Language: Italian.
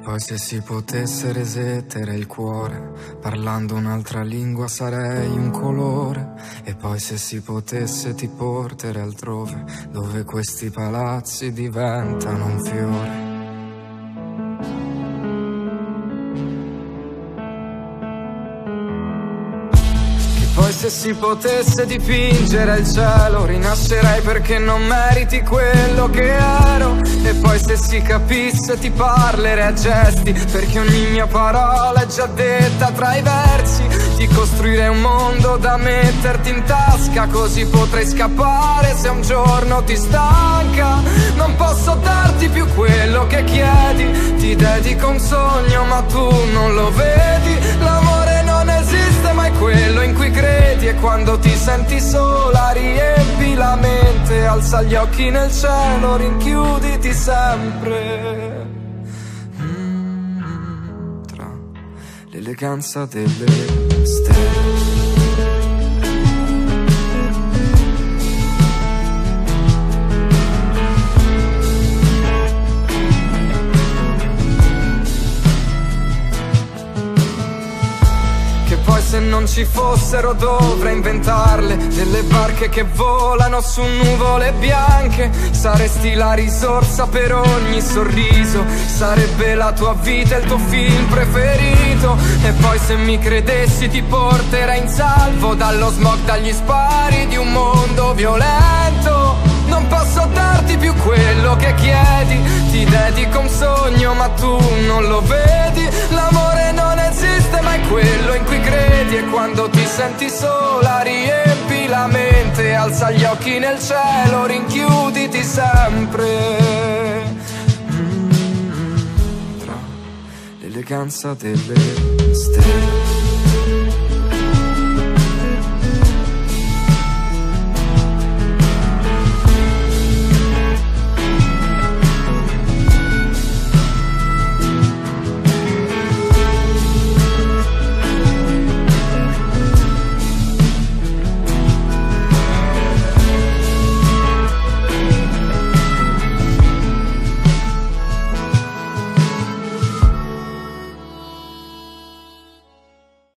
poi se si potesse resettere il cuore, parlando un'altra lingua sarei un colore. E poi se si potesse ti porterei altrove, dove questi palazzi diventano un fiore. Poi se si potesse dipingere il cielo, rinascerei perché non meriti quello che ero. E poi se si capisse ti parlerei a gesti, perché ogni mia parola è già detta tra i versi. Ti costruirei un mondo da metterti in tasca, così potrai scappare se un giorno ti stanca. Non posso darti più quello che chiedi, ti dedico un sogno ma tu non lo vedi. L'amore non esiste ma è quello in cui credi, e quando ti senti sola riempi la mente, alza gli occhi nel cielo, rinchiuditi sempre tra l'eleganza delle stelle. Se non ci fossero dovrei inventarle, delle barche che volano su nuvole bianche. Saresti la risorsa per ogni sorriso, sarebbe la tua vita il tuo film preferito. E poi se mi credessi ti porterei in salvo dallo smog, dagli spari di un mondo violento. Non posso darti più quello che chiedi, ti dedico un sogno ma tu non lo vedi. L'amore non esiste ma è quello in cui credi, e quando ti senti sola riempi la mente, alza gli occhi nel cielo, rinchiuditi sempre tra l'eleganza delle stelle.